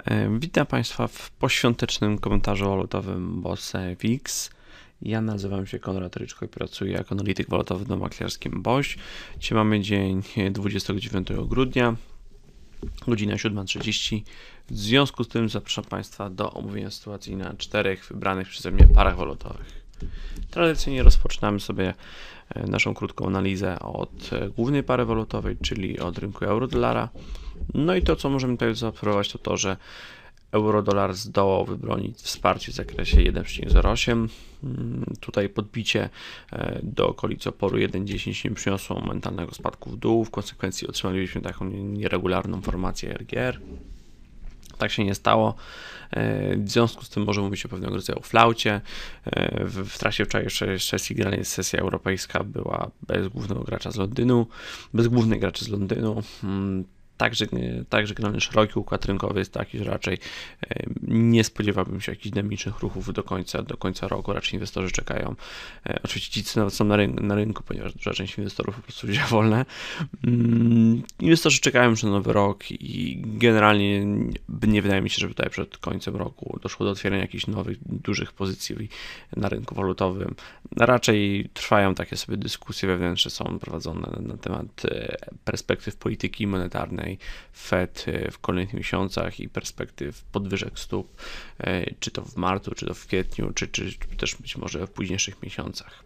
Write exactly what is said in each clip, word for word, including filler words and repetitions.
Witam Państwa w poświątecznym komentarzu walutowym B O S F X. Ja nazywam się Konrad Ryczko i pracuję jako analityk walutowy w domu maklerskim B O S. Dzisiaj mamy dzień dwudziestego dziewiątego grudnia, godzina siódma trzydzieści. W związku z tym zapraszam Państwa do omówienia sytuacji na czterech wybranych przeze mnie parach walutowych. Tradycyjnie rozpoczynamy sobie naszą krótką analizę od głównej pary walutowej, czyli od rynku euro-dolara. No i to, co możemy tutaj zaobserwować, to to, że euro-dolar zdołał wybronić wsparcie w zakresie jeden przecinek zero osiem. Tutaj podbicie do okolicy oporu jeden dziesięć nie przyniosło momentalnego spadku w dół. W konsekwencji otrzymaliśmy taką nieregularną formację R G R. Tak się nie stało. W związku z tym możemy mówić o pewnego rodzaju flaucie. W, w trakcie wczorajszej sesji generalnie sesja europejska była bez głównego gracza z Londynu, bez głównej graczy z Londynu. Także, także generalnie szeroki układ rynkowy jest taki, że raczej nie spodziewałbym się jakichś dynamicznych ruchów do końca, do końca roku. Raczej inwestorzy czekają. Oczywiście ci, co nawet są na rynku, na rynku, ponieważ duża część inwestorów po prostu wzięła wolne. Inwestorzy czekają już na nowy rok i generalnie nie wydaje mi się, że tutaj przed końcem roku doszło do otwierania jakichś nowych, dużych pozycji na rynku walutowym. Raczej trwają takie sobie dyskusje wewnętrzne, są prowadzone na temat perspektyw polityki monetarnej Fed w kolejnych miesiącach i perspektyw podwyżek stóp, czy to w marcu, czy to w kwietniu, czy, czy też być może w późniejszych miesiącach.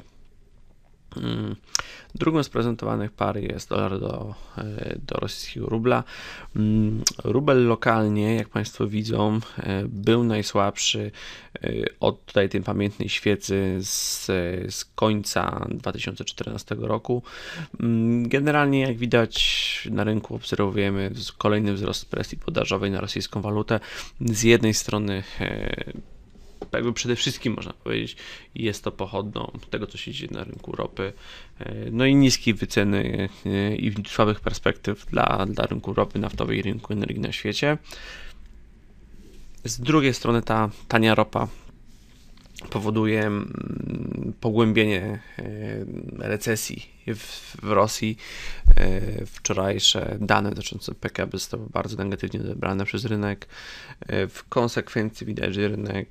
Drugą z prezentowanych par jest dolar do, do rosyjskiego rubla. Rubel lokalnie, jak Państwo widzą, był najsłabszy od tutaj tej pamiętnej świecy z, z końca dwa tysiące czternastego roku. Generalnie, jak widać, na rynku obserwujemy kolejny wzrost presji podażowej na rosyjską walutę. Z jednej strony jakby przede wszystkim można powiedzieć, jest to pochodną tego, co się dzieje na rynku ropy, no i niskiej wyceny i słabych perspektyw dla, dla rynku ropy naftowej i rynku energii na świecie. Z drugiej strony ta tania ropa powoduje pogłębienie recesji w, w Rosji. Wczorajsze dane dotyczące P K B zostały bardzo negatywnie odebrane przez rynek. W konsekwencji widać, że rynek,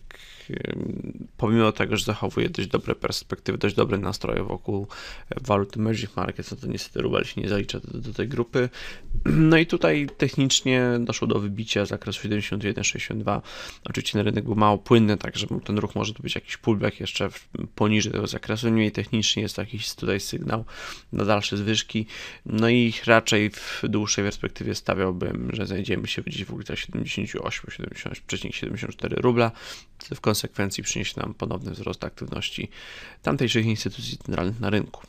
pomimo tego, że zachowuje dość dobre perspektywy, dość dobre nastroje wokół walut emerging markets, no to niestety rubel się nie zalicza do, do tej grupy. No i tutaj technicznie doszło do wybicia z zakresu siedemdziesiąt jeden sześćdziesiąt dwa. Oczywiście ten rynek był mało płynny, także ten ruch może tu być jakiś pullback jeszcze poniżej tego zakresu. Niemniej technicznie jest to jakiś tutaj sygnał na dalsze zwyżki. No i raczej w dłuższej perspektywie stawiałbym, że znajdziemy się gdzieś w okolicach siedemdziesiąt osiem przecinek siedemdziesiąt cztery rubla, co w konsekwencji przyniesie nam ponowny wzrost aktywności tamtejszych instytucji centralnych na rynku.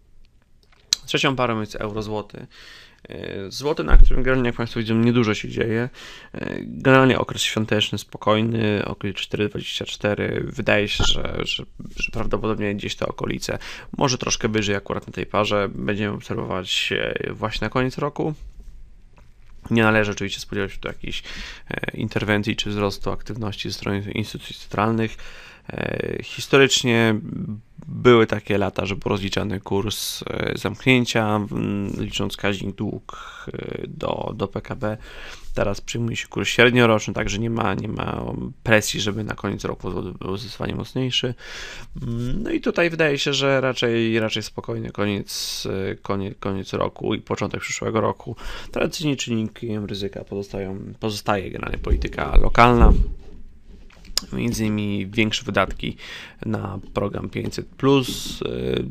Trzecią parą jest euro-złoty. Złoty, na którym generalnie, jak Państwo widzą, niedużo się dzieje. Generalnie okres świąteczny, spokojny, około cztery dwadzieścia cztery. Wydaje się, że, że, że prawdopodobnie gdzieś te okolice, może troszkę wyżej akurat na tej parze, będziemy obserwować właśnie na koniec roku. Nie należy oczywiście spodziewać się tu jakichś interwencji czy wzrostu aktywności ze strony instytucji centralnych. Historycznie były takie lata, że był rozliczany kurs zamknięcia, licząc wskaźnik dług do, do P K B. Teraz przyjmuje się kurs średnioroczny, także nie ma, nie ma presji, żeby na koniec roku był zdecydowanie mocniejszy. No i tutaj wydaje się, że raczej, raczej spokojny koniec, koniec, koniec roku i początek przyszłego roku. Tradycyjnie czynnikiem ryzyka pozostają, pozostaje generalnie polityka lokalna. Między innymi większe wydatki na program pięćset plus,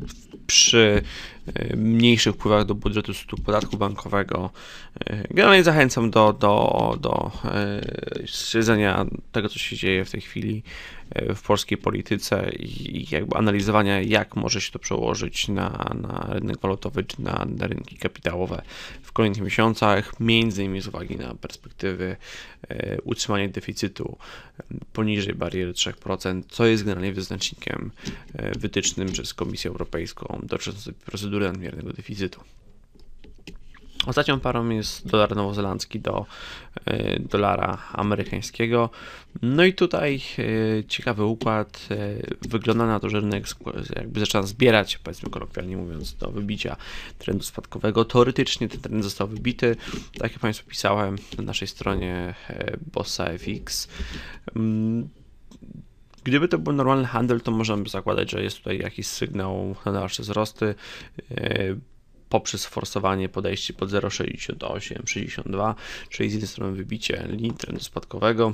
przy mniejszych wpływach do budżetu z podatku bankowego. Generalnie zachęcam do, do, do śledzenia tego, co się dzieje w tej chwili w polskiej polityce i jakby analizowania, jak może się to przełożyć na, na rynek walutowy czy na, na rynki kapitałowe w kolejnych miesiącach, między innymi z uwagi na perspektywy utrzymania deficytu poniżej bariery trzy procent, co jest generalnie wyznacznikiem wytycznym przez Komisję Europejską dotyczącym procedury nadmiernego deficytu. Ostatnią parą jest dolar nowozelandzki do y, dolara amerykańskiego. No i tutaj y, ciekawy układ. Y, wygląda na to, że rynek jakby zaczyna zbierać, powiedzmy kolokwialnie mówiąc, do wybicia trendu spadkowego. Teoretycznie ten trend został wybity. Tak jak Państwu pisałem na naszej stronie y, Bossa F X. Y, Gdyby to był normalny handel, to można by zakładać, że jest tutaj jakiś sygnał na dalsze wzrosty yy, poprzez forsowanie podejście pod zero przecinek sześćdziesiąt osiem sześćdziesiąt dwa, czyli z jednej strony wybicie linii trendu spadkowego,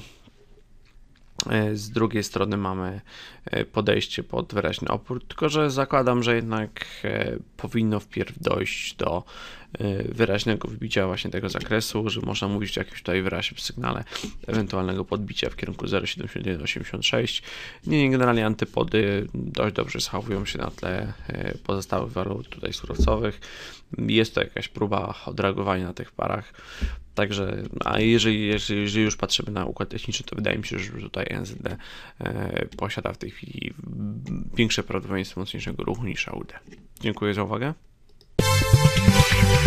z drugiej strony mamy podejście pod wyraźny opór, tylko że zakładam, że jednak powinno wpierw dojść do wyraźnego wybicia właśnie tego zakresu, że można mówić o jakimś tutaj wyraźnym sygnale ewentualnego podbicia w kierunku zero przecinek siedemdziesiąt jeden osiemdziesiąt sześć. Niemniej generalnie antypody dość dobrze zachowują się na tle pozostałych walut tutaj surowcowych. Jest to jakaś próba odreagowania na tych parach. Także, a jeżeli, jeżeli, jeżeli już patrzymy na układ techniczny, to wydaje mi się, że tutaj N Z D e, posiada w tej chwili większe prawdopodobieństwo mocniejszego ruchu niż A U D. Dziękuję za uwagę.